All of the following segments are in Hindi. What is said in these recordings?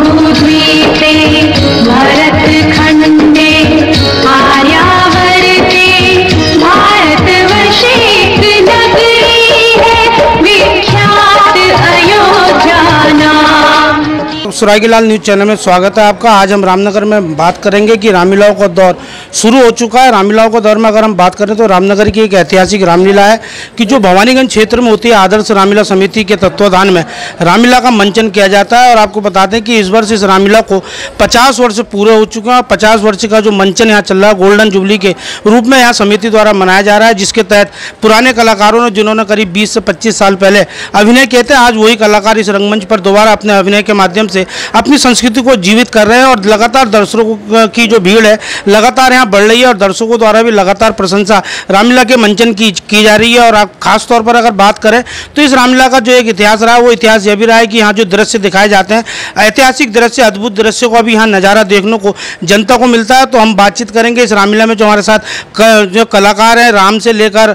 जम्बूद्वीपे भरतखण्डे आर्यावर्ते भारतवर्षे नगरी है विख्यात अयोध्या नाम। सुरागीलाल न्यूज चैनल में स्वागत है आपका। आज हम रामनगर में बात करेंगे कि रामलीलाओं का दौर शुरू हो चुका है। रामलीलाओं के दौर में अगर हम बात करें तो रामनगर की एक ऐतिहासिक रामलीला है कि जो भवानीगंज क्षेत्र में होती है, आदर्श रामलीला समिति के तत्वाधान में रामलीला का मंचन किया जाता है। और आपको बता दें कि इस वर्ष इस रामलीला को 50 वर्ष पूरे हो चुके हैं और 50 वर्ष का जो मंचन यहाँ चल रहा है गोल्डन जुबली के रूप में यहाँ समिति द्वारा मनाया जा रहा है, जिसके तहत पुराने कलाकारों ने जिन्होंने करीब 20 से 25 साल पहले अभिनय किए थे, आज वही कलाकार इस रंगमंच पर दोबारा अपने अभिनय के माध्यम से अपनी संस्कृति को जीवित कर रहे हैं। और लगातार दर्शकों की जो भीड़ है लगातार यहाँ बढ़ रही है और दर्शकों द्वारा भी लगातार प्रशंसा रामलीला के मंचन की जा रही है। और आप खास तौर पर अगर बात करें तो इस रामलीला का जो एक इतिहास रहा है वो इतिहास यह भी रहा है कि यहाँ जो दृश्य दिखाए जाते हैं, ऐतिहासिक दृश्य, अद्भुत दृश्य को अभी यहाँ नज़ारा देखने को जनता को मिलता है। तो हम बातचीत करेंगे इस रामलीला में जो हमारे साथ जो कलाकार हैं, राम से लेकर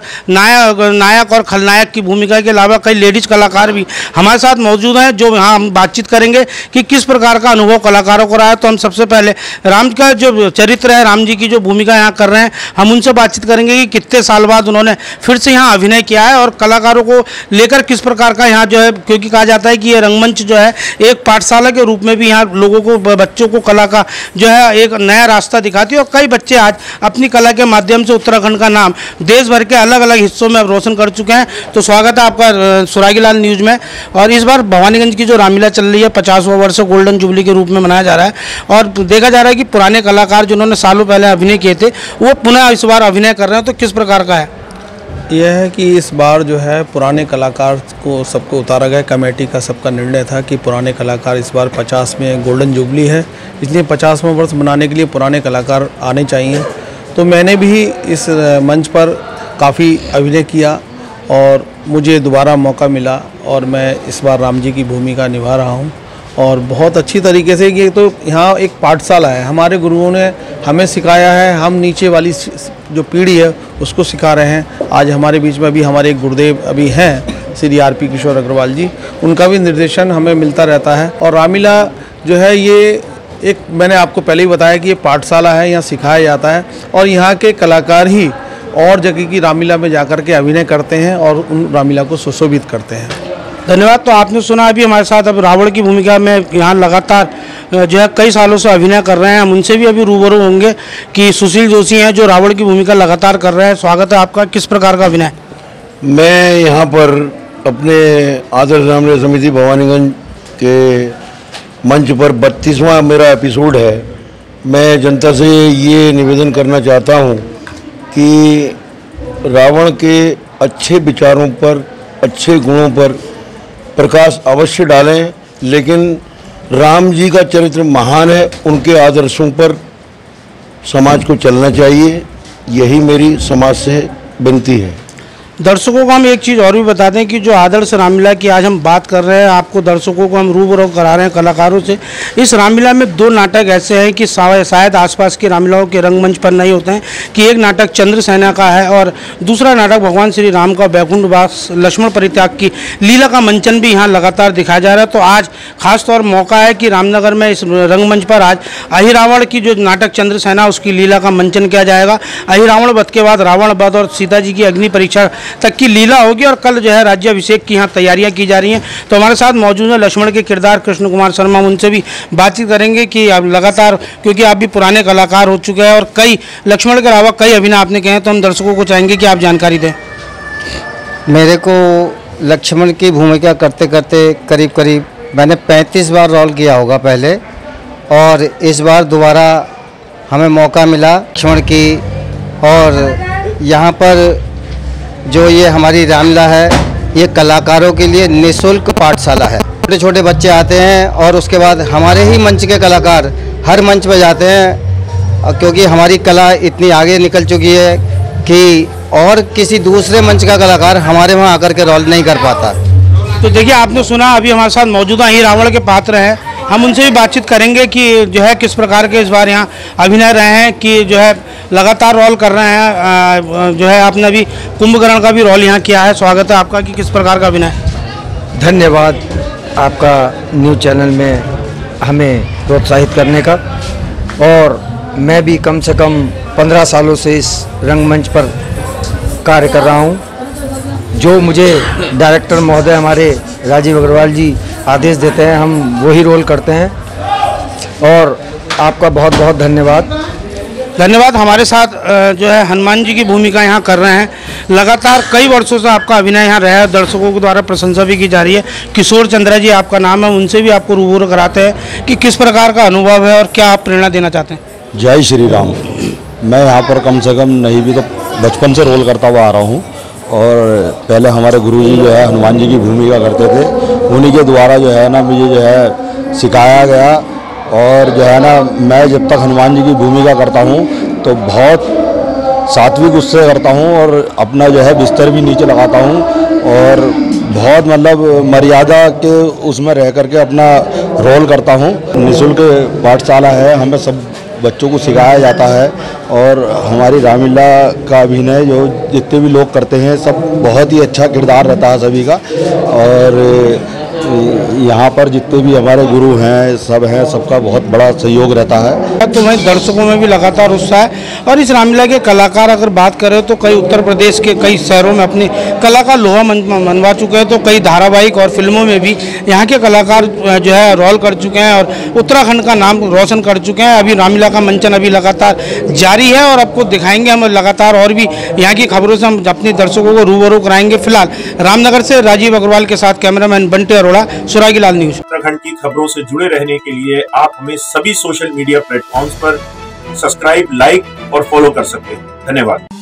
नायक और खलनायक की भूमिका के अलावा कई लेडीज कलाकार भी हमारे साथ मौजूद हैं, जो यहाँ हम बातचीत करेंगे कि किस प्रकार का अनुभव कलाकारों को रहा है। तो हम सबसे पहले राम का जो चरित्र है, राम जी की जो भूमिका यहाँ कर रहे हैं, हम उनसे बातचीत करेंगे कि कितने साल बाद उन्होंने फिर से यहाँ अभिनय किया है और कलाकारों को लेकर किस प्रकार का यहाँ जो है, क्योंकि कहा जाता है कि ये रंगमंच जो है एक पाठशाला के रूप में भी यहाँ लोगों को, बच्चों को कला का जो है एक नया रास्ता दिखाती है। और कई बच्चे आज अपनी कला के माध्यम से उत्तराखंड का नाम देश भर के अलग अलग हिस्सों में रोशन कर चुके हैं। तो स्वागत है आपका सुरागीलाल न्यूज़ में। और इस बार भवानीगंज की जो रामलीला चल रही है 50वां वर्ष गोल्डन जुबली के रूप में मनाया जा रहा है और देखा जा रहा है कि पुराने कलाकार जिन्होंने सालों पहले अभिनय किए थे वो पुनः इस बार अभिनय कर रहे हैं। तो किस प्रकार का है यह है कि इस बार जो है पुराने कलाकार को सबको उतारा गया। कमेटी का सबका निर्णय था कि पुराने कलाकार इस बार 50 में गोल्डन जुबली है, इसलिए 50वां वर्ष मनाने के लिए पुराने कलाकार आने चाहिए। तो मैंने भी इस मंच पर काफ़ी अभिनय किया और मुझे दोबारा मौका मिला और मैं इस बार राम जी की भूमिका निभा रहा हूँ और बहुत अच्छी तरीके से। ये तो यहाँ एक पाठशाला है, हमारे गुरुओं ने हमें सिखाया है, हम नीचे वाली जो पीढ़ी है उसको सिखा रहे हैं। आज हमारे बीच में भी हमारे एक गुरुदेव अभी हैं श्री RP किशोर अग्रवाल जी, उनका भी निर्देशन हमें मिलता रहता है। और रामलीला जो है ये एक, मैंने आपको पहले ही बताया कि ये पाठशाला है, यहाँ सिखाया जाता है और यहाँ के कलाकार ही और जगह की रामलीला में जाकर के अभिनय करते हैं और उन रामलीला को सुशोभित करते हैं। धन्यवाद। तो आपने सुना अभी हमारे साथ अब रावण की भूमिका में यहाँ लगातार जो है कई सालों से अभिनय कर रहे हैं। हम उनसे भी अभी रूबरू होंगे कि सुशील जोशी हैं जो रावण की भूमिका लगातार कर रहे हैं। स्वागत है आपका। किस प्रकार का अभिनय? मैं यहाँ पर अपने आदर्श रामलीला समिति भवानीगंज के मंच पर 32वां मेरा एपिसोड है। मैं जनता से ये निवेदन करना चाहता हूँ कि रावण के अच्छे विचारों पर, अच्छे गुणों पर प्रकाश अवश्य डालें, लेकिन राम जी का चरित्र महान है, उनके आदर्शों पर समाज को चलना चाहिए। यही मेरी समाज से विनती है। दर्शकों को हम एक चीज़ और भी बता दें कि जो आदर्श रामलीला की आज हम बात कर रहे हैं, आपको दर्शकों को हम रूबरू करा रहे हैं कलाकारों से। इस रामलीला में 2 नाटक ऐसे हैं कि शायद आसपास की रामलीलाओं के रंगमंच पर नहीं होते हैं, कि एक नाटक चंद्रसेना का है और दूसरा नाटक भगवान श्री राम का बैकुंठवास लक्ष्मण परित्याग की लीला का मंचन भी यहाँ लगातार दिखाया जा रहा है। तो आज खासतौर मौका है कि रामनगर में इस रंगमंच पर आज अहिरावण की जो नाटक चंद्रसेना उसकी लीला का मंचन किया जाएगा। अहिरावण वध के बाद रावण वध और सीता जी की अग्नि परीक्षा तक की लीला होगी और कल जो है राज्याभिषेक की यहाँ तैयारियां की जा रही हैं। तो हमारे साथ मौजूद है लक्ष्मण के किरदार कृष्ण कुमार शर्मा, उनसे भी बातचीत करेंगे कि आप लगातार, क्योंकि आप भी पुराने कलाकार हो चुके हैं और कई लक्ष्मण के अलावा कई अभिनय आपने कहे हैं, तो हम दर्शकों को चाहेंगे कि आप जानकारी दें। मेरे को लक्ष्मण की भूमिका करते करते करीब मैंने 35 बार रोल किया होगा पहले, और इस बार दोबारा हमें मौका मिला लक्ष्मण की। और यहाँ पर जो ये हमारी रामलीला है ये कलाकारों के लिए निःशुल्क पाठशाला है। छोटे छोटे बच्चे आते हैं और उसके बाद हमारे ही मंच के कलाकार हर मंच पर जाते हैं, क्योंकि हमारी कला इतनी आगे निकल चुकी है कि और किसी दूसरे मंच का कलाकार हमारे वहाँ आकर के रोल नहीं कर पाता। तो देखिए, आपने सुना अभी हमारे साथ मौजूदा ही रावण के पात्र हैं, हम उनसे भी बातचीत करेंगे कि जो है किस प्रकार के इस बार यहाँ अभिनय रहे हैं, कि जो है लगातार रोल कर रहे हैं। जो है आपने अभी कुंभकर्ण का भी रोल यहाँ किया है। स्वागत है आपका। कि किस प्रकार का अभिनय? धन्यवाद आपका न्यूज़ चैनल में हमें प्रोत्साहित करने का। और मैं भी कम से कम 15 सालों से इस रंगमंच पर कार्य कर रहा हूँ। जो मुझे डायरेक्टर महोदय हमारे राजीव अग्रवाल जी आदेश देते हैं, हम वही रोल करते हैं। और आपका बहुत बहुत धन्यवाद। धन्यवाद। हमारे साथ जो है हनुमान जी की भूमिका यहाँ कर रहे हैं। लगातार कई वर्षों से आपका अभिनय यहाँ रहा है, दर्शकों के द्वारा प्रशंसा भी की जा रही है। किशोर चंद्रा जी आपका नाम है, उनसे भी आपको रूबरू कराते हैं कि किस प्रकार का अनुभव है और क्या आप प्रेरणा देना चाहते हैं। जय श्री राम। मैं यहाँ पर कम से कम नहीं भी तो बचपन से रोल करता हुआ आ रहा हूँ। और पहले हमारे गुरुजी जो है हनुमान जी की भूमिका करते थे, उन्हीं के द्वारा जो है ना मुझे जो है सिखाया गया। और जो है ना मैं जब तक हनुमान जी की भूमिका करता हूँ तो बहुत सात्विक उससे करता हूँ और अपना जो है बिस्तर भी नीचे लगाता हूँ और बहुत मतलब मर्यादा के उसमें रह करके अपना रोल करता हूँ। निःशुल्क पाठशाला है, हमें सब बच्चों को सिखाया जाता है। और हमारी रामलीला का अभिनय जो जितने भी लोग करते हैं सब बहुत ही अच्छा किरदार रहता है सभी का। और यहाँ पर जितने भी हमारे गुरु हैं सब हैं, सबका बहुत बड़ा सहयोग रहता है। तो वहीं दर्शकों में भी लगातार उत्साह है। और इस रामलीला के कलाकार अगर बात करें तो कई उत्तर प्रदेश के कई शहरों में अपनी कला का लोहा मनवा चुके हैं। तो कई धारावाहिक और फिल्मों में भी यहाँ के कलाकार जो है रोल कर चुके हैं और उत्तराखंड का नाम रोशन कर चुके हैं। अभी रामलीला का मंचन अभी लगातार जारी है और आपको दिखाएंगे हम लगातार और भी यहाँ की खबरों से हम अपने दर्शकों को रूबरू कराएंगे। फिलहाल रामनगर से राजीव अग्रवाल के साथ कैमरामैन बंटे अरोड़ा, सुरागी लाल न्यूज। उत्तराखंड की खबरों से जुड़े रहने के लिए आप हमें सभी सोशल मीडिया प्लेटफॉर्म्स पर सब्सक्राइब, लाइक और फॉलो कर सकते हैं। धन्यवाद।